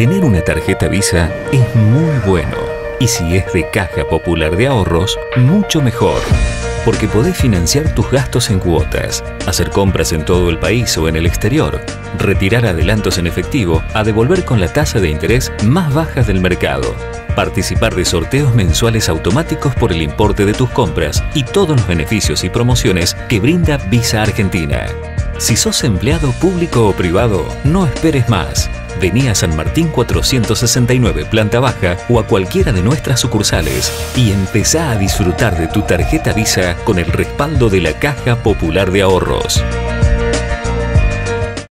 Tener una tarjeta Visa es muy bueno. Y si es de Caja Popular de Ahorros, mucho mejor. Porque podés financiar tus gastos en cuotas, hacer compras en todo el país o en el exterior, retirar adelantos en efectivo a devolver con la tasa de interés más baja del mercado, participar de sorteos mensuales automáticos por el importe de tus compras y todos los beneficios y promociones que brinda Visa Argentina. Si sos empleado público o privado, no esperes más. Vení a San Martín 469, planta baja, o a cualquiera de nuestras sucursales y empezá a disfrutar de tu tarjeta Visa con el respaldo de la Caja Popular de Ahorros.